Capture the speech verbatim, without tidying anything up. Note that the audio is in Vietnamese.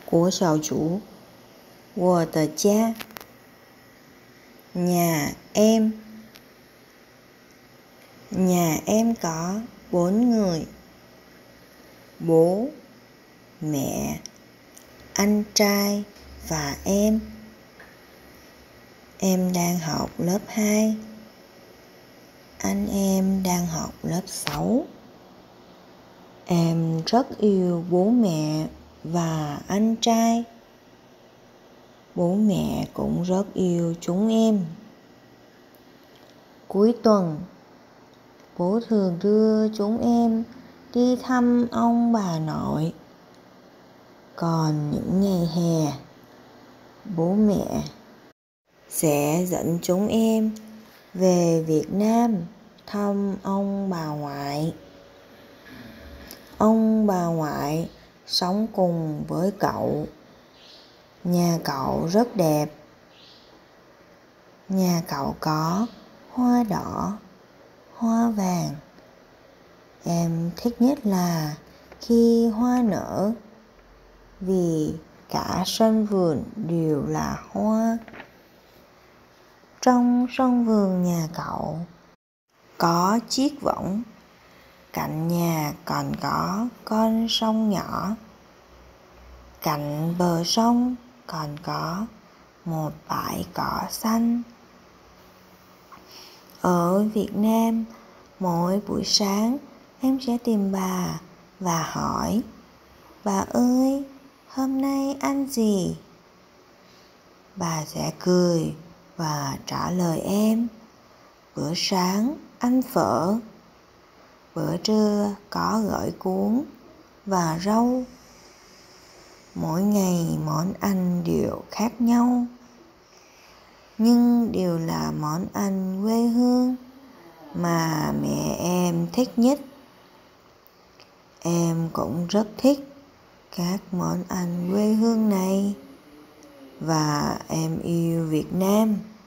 của小竹，我的家，nhà em. Nhà em có bốn người: bố, mẹ, anh trai và em. Em đang học lớp hai. Anh em đang học lớp sáu. Em rất yêu bố mẹ và anh trai. Bố mẹ cũng rất yêu chúng em. Cuối tuần, bố thường đưa chúng em đi thăm ông bà nội. Còn những ngày hè, bố mẹ sẽ dẫn chúng em về Việt Nam thăm ông bà ngoại. Ông bà ngoại sống cùng với cậu. Nhà cậu rất đẹp. Nhà cậu có hoa đỏ, hoa vàng. Em thích nhất là khi hoa nở, vì cả sân vườn đều là hoa. Trong sân vườn nhà cậu có chiếc võng. Cạnh nhà còn có con sông nhỏ. Cạnh bờ sông còn có một bãi cỏ xanh. Ở Việt Nam, mỗi buổi sáng em sẽ tìm bà và hỏi: bà ơi, hôm nay ăn gì? Bà sẽ cười và trả lời em: bữa sáng ăn phở. Bữa trưa có gỏi cuốn và rau. Mỗi ngày món ăn đều khác nhau, nhưng đều là món ăn quê hương mà mẹ em thích nhất. Em cũng rất thích các món ăn quê hương này, và em yêu Việt Nam.